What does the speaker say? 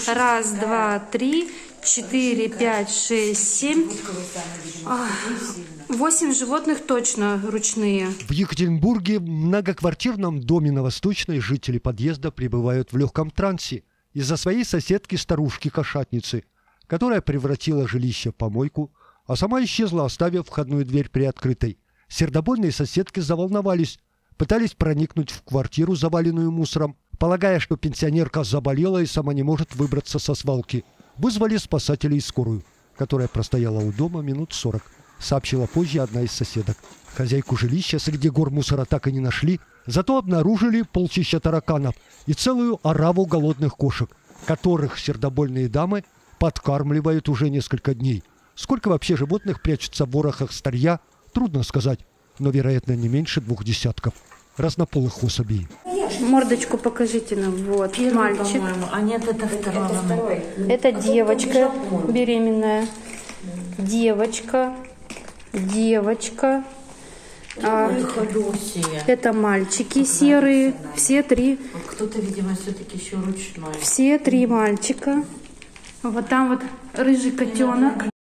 Раз, два, три, 4, 5, 6, 7. 8 животных точно ручные. В Екатеринбурге в многоквартирном доме на Восточной жители подъезда пребывают в легком трансе из-за своей соседки-старушки-кошатницы, которая превратила жилище в помойку, а сама исчезла, оставив входную дверь приоткрытой. Сердобольные соседки заволновались, пытались проникнуть в квартиру, заваленную мусором, полагая, что пенсионерка заболела и сама не может выбраться со свалки. Вызвали спасателей и скорую, которая простояла у дома минут 40, сообщила позже одна из соседок. Хозяйку жилища среди гор мусора так и не нашли, зато обнаружили полчища тараканов и целую ораву голодных кошек, которых сердобольные дамы подкармливают уже несколько дней. Сколько вообще животных прячется в ворохах старья, трудно сказать, но, вероятно, не меньше 2 десятков разнополых особей. Мордочку покажите нам. Вот, Первый, мальчик. А нет, это второй. Это девочка беременная. Девочка. Это мальчики серые. Все 3. Кто-то, видимо, все-таки еще ручной. Все 3 мальчика. Вот там вот рыжий котенок.